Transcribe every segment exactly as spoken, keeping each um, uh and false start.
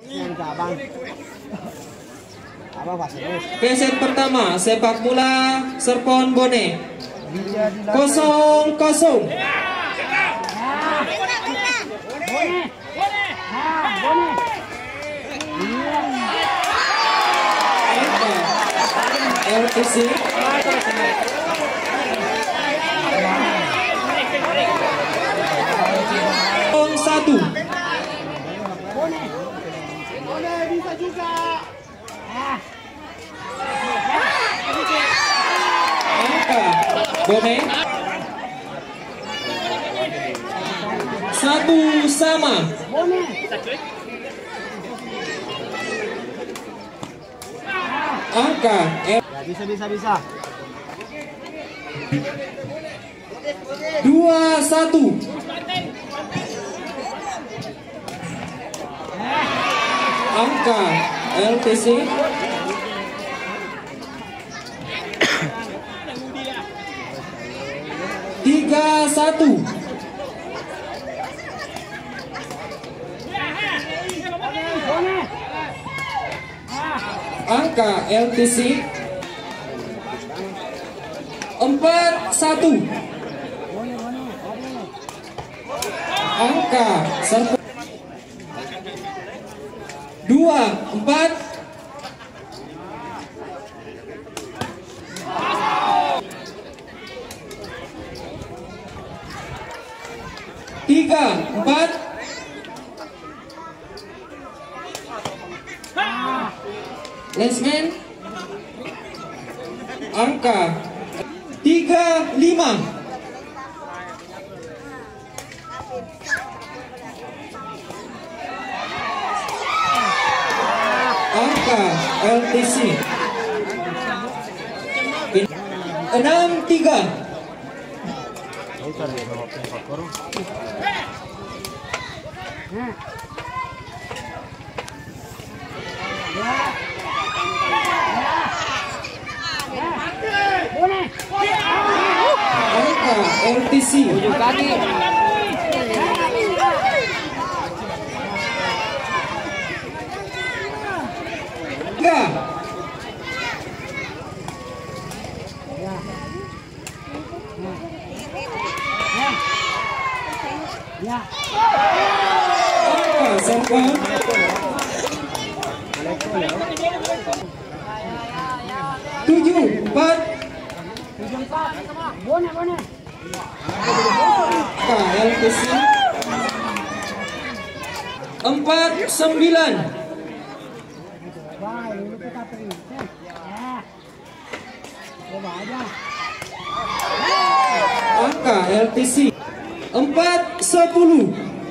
Oke, set pertama sepak bola Serpon Bone kosong kosong. L T C satu. Bisa juga. Angka Bone satu sama. Angka Ya, bisa bisa bisa. dua satu. Angka L T C tiga satu. Angka L T C empat satu. Angka Serpon dua empat. Tiga empat. Lesman angka tiga lima. Angka L T C enam tiga. Angka L T C tiga. Angka Serpon tujuh empat. Angka L T C empat sembilan. Angka L T C empat sepuluh.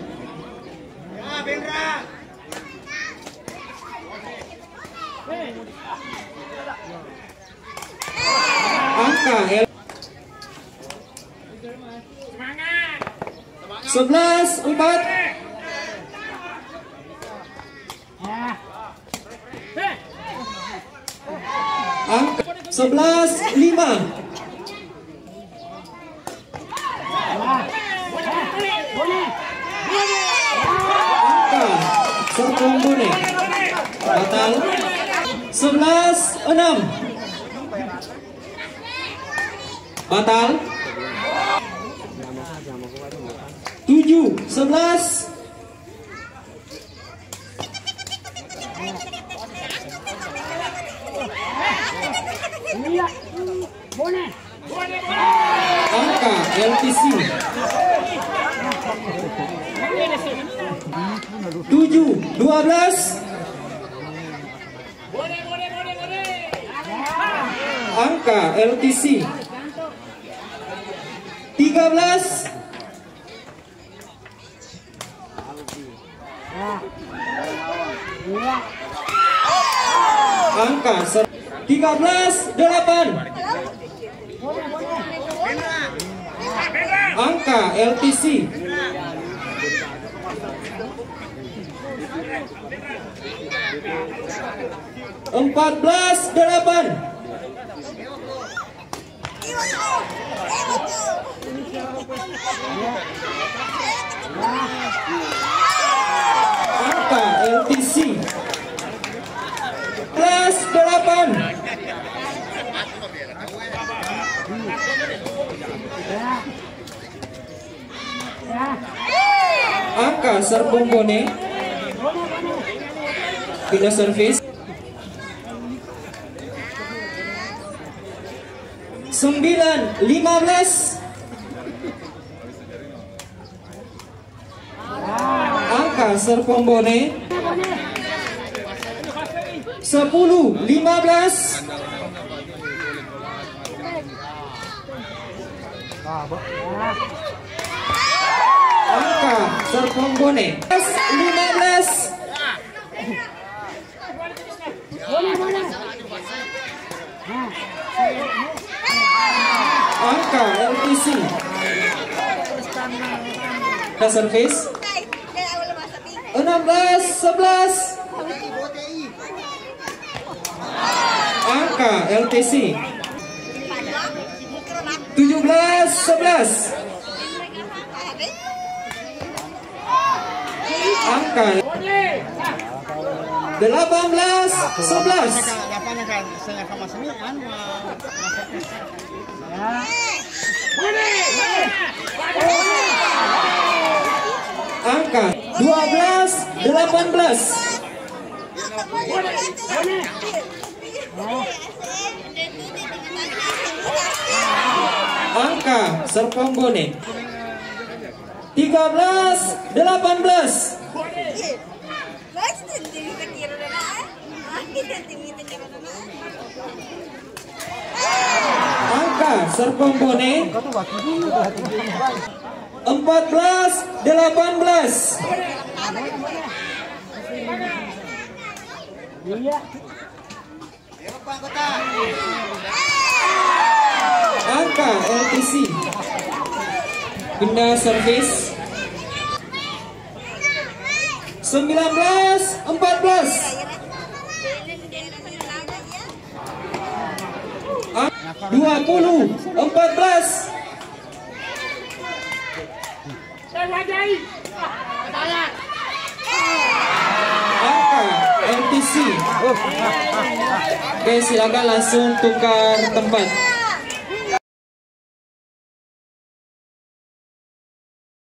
Angka L sebelas empat. Angka sebelas lima. Angka Serpon Bone batal sebelas enam. Batal tujuh sebelas. Angka L T C tujuh dua belas. Angka L T C tiga belas. Angka tiga belas delapan. Angka L T C empat belas delapan. Angka L T C Serpong Bone. Pindah servis. Sembilan lima belas. Angka Serpong Bone. Sepuluh lima belas. Angka Serpong Bone. Lima belas. Angka L T C. Kita servis. Enam belas sebelas. Angka L T C. Tujuh belas sebelas. Angka delapan belas sebelas. Angka dua belas delapan belas. Angka Serpong Bone. Tiga belas delapan belas. Angka Serpong Bone. Empat belas delapan belas. Angka L T C. Pindah servis. Sembilan belas empat belas. Dua puluh empat belas. Angka L T C. Oke, silakan langsung tukar tempat.